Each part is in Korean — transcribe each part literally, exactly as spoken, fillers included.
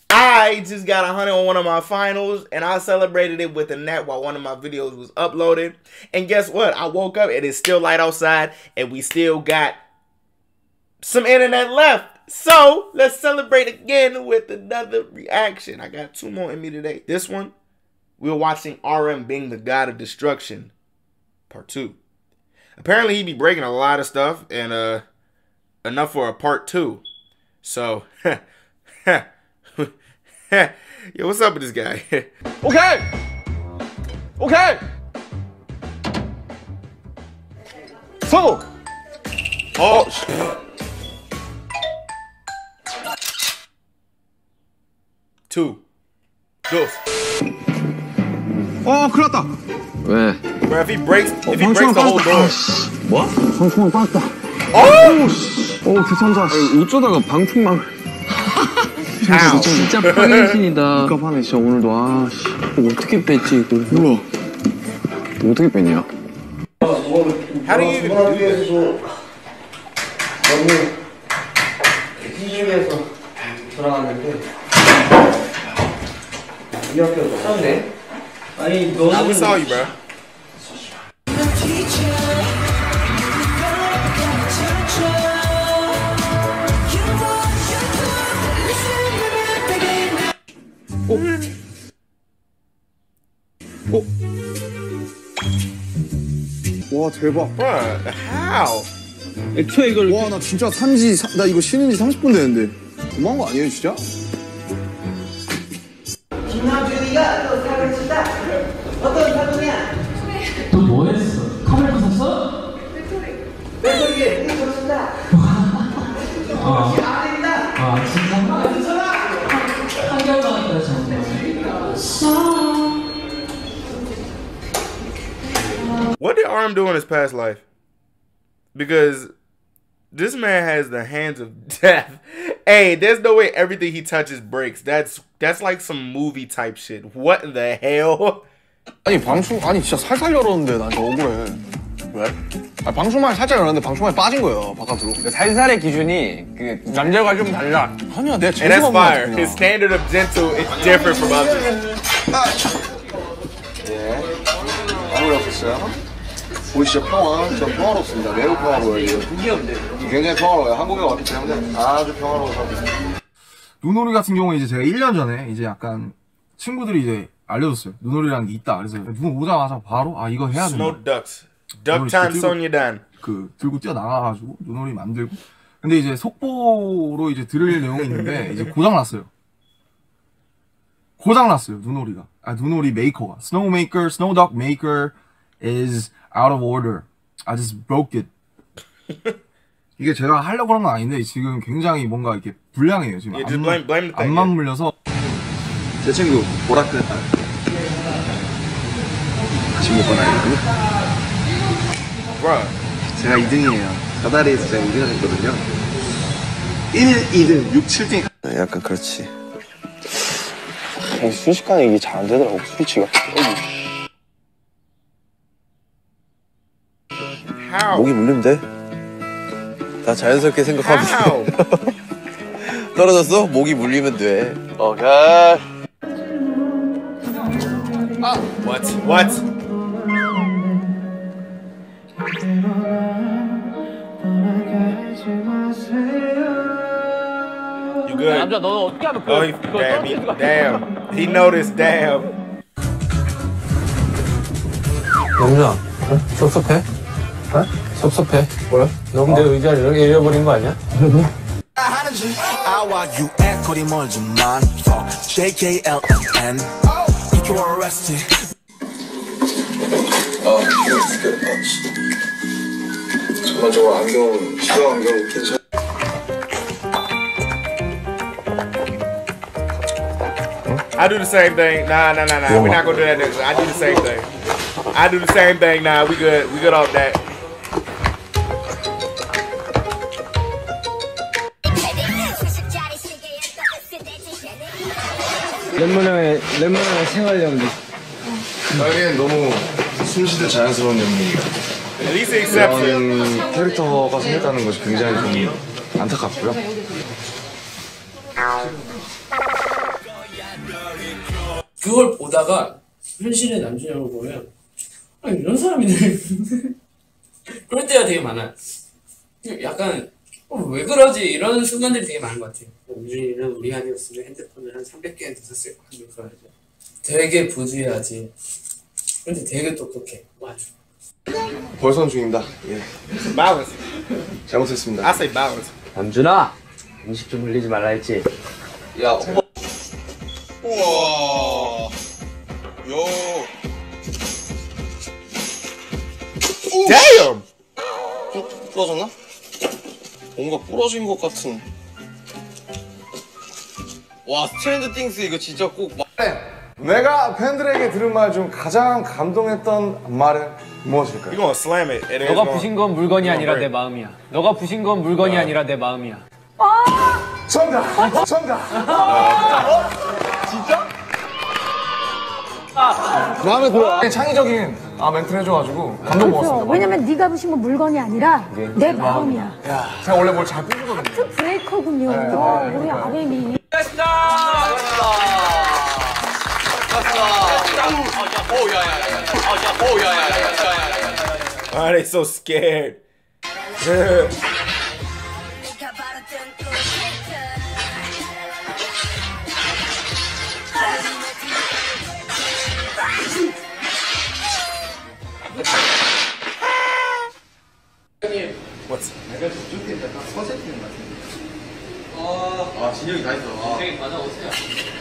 I just got a hundred on one of my finals, and I celebrated it with a nap while one of my videos was uploaded. And guess what? I woke up, and it's still light outside, and we still got some internet left. So let's celebrate again with another reaction. I got two more in me today. This one, we were watching R M being the god of destruction, part two. Apparently, he be breaking a lot of stuff, and uh, enough for a part two. So, yo, what's up with this guy? Okay! Okay! So! Oh! Two. Dos. 어, 큰일 났다! 왜? Bro, if he breaks, if he breaks the whole door. 뭐? 방충망 빠졌다. 어! 오, 대참사. 어쩌다가 방충망을. Ow. 진짜 파괴신이다. 깝하네, 진짜 오늘도. 아, 씨. 이거 어떻게 뺐지, 이거? 몰라. 이거 어떻게 뺐냐? How do you even do this? 너무 희중에서 돌아갔는데 이 학교도 싸우네. 아니 너는 I saw you, bro. 어? 어? 와, 대박. Bro, how? 애초에 이걸. 와, 나 진짜 산지, 나 이거 쉬는 지 삼십 분 됐는데. 너무한 거 아니에요, 진짜? 김남준이가 또 사고를 친다. 어떤 사고냐? 너 뭐 했어? 카메라 샀어? 배터리에 띵을 친다. 아, 아닙니다. 아 진짜? 한결 같다 정말. What did R M do in his past life? Because this man has the hands of death. Hey, there's no way everything he touches breaks. That's that's like some movie type shit. What the hell? 아니, 방충, 아니, 진짜 살살 열었는데, 나 진짜 억울해. 왜? 아, 방충망이 살짝 열었는데 방충망이 빠진 거예요, 바깥으로. 살살의 기준이 그 남들과 좀 달라. 아니야, 내가 And 제일 that's 좋아하는 거 fire. 같아. His standard of gentle is different from others. 예, 아무리 없었어요. 보이시죠? 평화, 전 평화롭습니다. 매우 평화로워요. 굉장히 평화로워요. 한국에 왔기 때문에 아주 평화로워서. 눈오리 같은 경우에 이제 제가 일 년 전에 이제 약간 친구들이 이제 알려줬어요. 눈오리라는 게 있다. 그래서 눈 오자마자 바로 아 이거 해야 된다. Snow ducks. Duck time, Sonya Dan. 그 들고 뛰어 나가가지고 눈오리 만들고. 근데 이제 속보로 이제 들을 내용이 있는데 이제 고장 났어요. 고장 났어요 눈오리가. 아 눈오리 메이커가. Snow maker, snow duck maker is out of order. I just broke it. 이게 제가 하려고 한 건 아닌데 지금 굉장히 뭔가 이렇게 불량해요 지금. Yeah, just blame, blame the thing. 앞만 물려서. 제 친구 보라크 같이 못 가나요? Bro. 제가 이 등이에요. 가다리에서 제가 이 등을 했거든요. 일, 이 등, 육, 칠 등. 약간 그렇지. 순식간에 이게 잘 안 되더라고 스위치가. How? 목이 물리면 돼. 다 자연스럽게 생각하면 How? 돼. 떨어졌어? 목이 물리면 돼. 오케이. 아, what? What? You good? 남자 너는 어떻게 하면 그 Oh, he, damn, he, damn. He noticed, damn. 영준아, 어? 섭섭해? 어? 섭섭해? 뭐야? 너 근데 의자를 이렇게 잃어버린 거 아니야? 전반적으로 안경은 시각 안경은 괜찮아. I do the same thing. Nah, nah, nah, nah. We're not gonna do that next. I do the same thing. I do the same thing. Nah, we good. We good off that. 랩문형의 랩문형의 생활력이. 나에겐 너무 숨쉬듯 자연스러운 연기가. At least he accepts it. 이런 캐릭터가 생겼다는 것이 굉장히 좀 안타깝고요. 그걸 보다가 현실의 남준이 형을 보면 아 이런 사람이네 그럴 때가 되게 많아요. 약간 어, 왜 그러지 이런 순간들이 되게 많은 것 같아요. 남준이는 우리 아니었으면 핸드폰을 한 삼백 개는 더 샀을 거 하는 거죠. 되게 부주의하지. 근데 되게 똑똑해. 맞아. 벌선 중입니다. 예. Balance. 잘못했습니다. I say balance. 남준아 음식 좀 흘리지 말라 했지. 야, 오빠. 우와. 요. Damn. 또 부러졌나? 뭔가 부러진 것 같은. 와, 스트레인저 띵스 이거 진짜 꼭 말해. 내가 팬들에게 들은 말 중 가장 감동했던 말은 무엇일까요? You gonna slam it. It is 너가 gonna- 부신 건 물건이 아니라 break. 내 마음이야. 너가 부신 건 물건이 아니라 내 마음이야. 정답! 정답! 진짜? 마음에 들어. 창의적인 아, 멘트를 해줘가지고 감동 그렇죠. 먹었습니다. 왜냐면 네가 부신 건 물건이 아니라 내 마음이야. 제가 원래 뭘 잘 부르거든요. 하트 브레이커군요. 우리 아베미. Why are they so scared? What's 아, 진영이 다 했어. 되게 많아 오세요.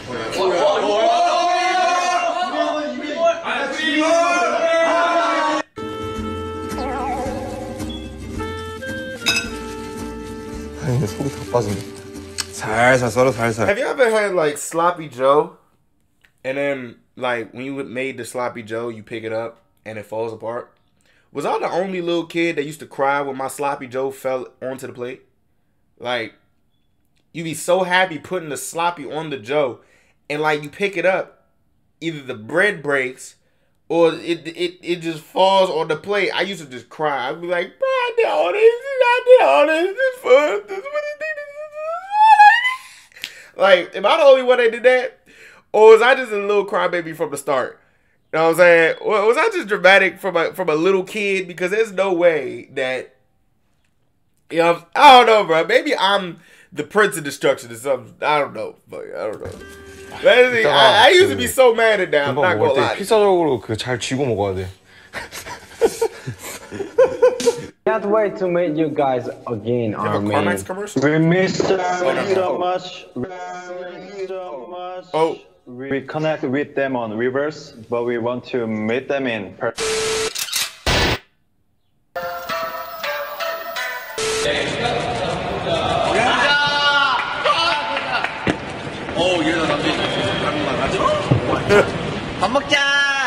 아니, 근데 속이 다 빠진다. 살살 썰어, 살살. Have you ever had like sloppy Joe, and then like when you made the sloppy Joe, you pick it up and it falls apart? Was I the only little kid that used to cry when my sloppy Joe fell onto the plate? Like, you be so happy putting the sloppy on the Joe, and like you pick it up, either the bread breaks or it it it just falls on the plate. I used to just cry. I'd be like, bro, I did all this, I did all this, this fun, this what it did. Like, am I the only one that did that? Or was I just a little crybaby from the start? You know what I'm saying? Or was I just dramatic from a from a little kid? Because there's no way that, you know, I don't know, bro. Maybe I'm the Prince of Destruction or something. I don't know. But I don't know. But I, I used to be so mad at that. I'm not gonna lie. 필사적으로 그 잘 쥐고 먹어야 돼. Can't wait to meet you guys again, You have a Armin. Carmex commercial? We miss you no. so much. We miss you so much. Oh. We connect with them on Reverse, but we want to meet them in person. 밥 먹자.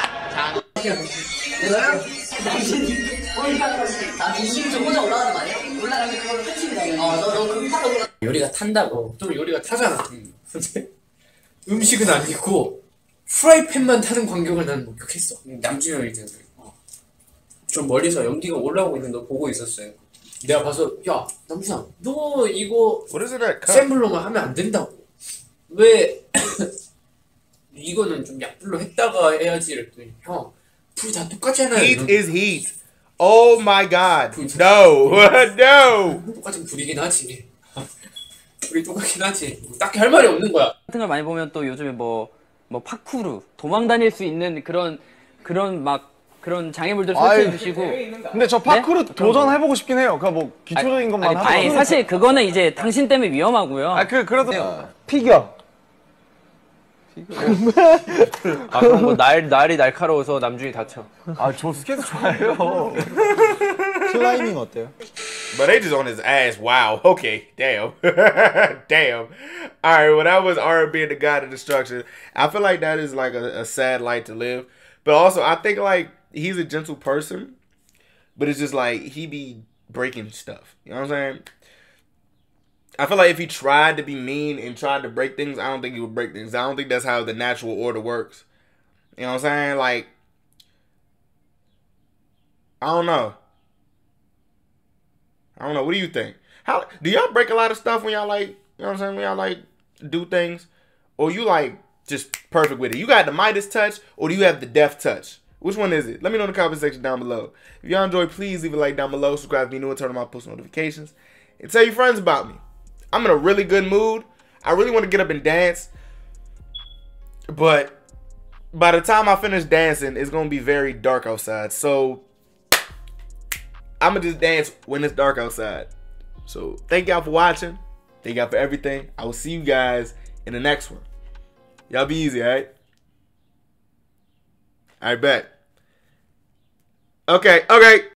요리가 탄다고. 또 요리가 타잖아. 근데 음식은 안 익고 프라이팬만 타는 광경을 나는 목격했어. 남준이 형이 되는 어. 좀 멀리서 연기가 올라오고 있는 거 보고 있었어요. 내가 봐서 야 남준아 너 이거 What is it that cup? 센 불로만 하면 안 된다고. 왜 이거는 좀 약불로 했다가 해야지 이랬더니 형 불이 다 똑같잖아요. Heat is heat. Oh my god. No. No. 똑같은 불이긴 하지. 불이 똑같긴 하지. 딱히 할 말이 없는 거야. 같은 걸 많이 보면 또 요즘에 뭐, 뭐 파쿠르 도망 다닐 수 있는 그런 그런 막 그런 장애물들 설치해 주시고. 근데 저 파크로 네? 도전해보고 싶긴 해요. 그냥 뭐 기초적인 것만 아니, 하고. 아니 사실 그거는 이제 당신 때문에 위험하고요. 아, 그 그래도 피겨. 아 그럼 뭐 날, 날이 날카로워서 남준이 다쳐. 아, 저 스케이트 좋아해요. 클라이밍 어때요? But they just on his ass. Wow. Okay. Damn. Damn. All right. Well, that was R and B and the God of Destruction. I feel like that is like a, a sad life to live. But also, I think like he's a gentle person. But it's just like he be breaking stuff. You know what I'm saying? I feel like if he tried to be mean and tried to break things, I don't think he would break things. I don't think that's how the natural order works. You know what I'm saying? Like, I don't know. I don't know. What do you think? How do y'all break a lot of stuff when y'all like, you know what I'm saying? When y'all like do things, or you like just perfect with it. You got the Midas touch, or do you have the Deft touch? Which one is it? Let me know in the comment section down below. If y'all enjoyed, please leave a like down below. Subscribe to be new and turn on my post notifications. And tell your friends about me. I'm in a really good mood. I really want to get up and dance. But by the time I finish dancing, it's going to be very dark outside. So I'm going to just dance when it's dark outside. So thank y'all for watching. Thank y'all for everything. I will see you guys in the next one. Y'all be easy, alright? Alright, bet. Okay, okay.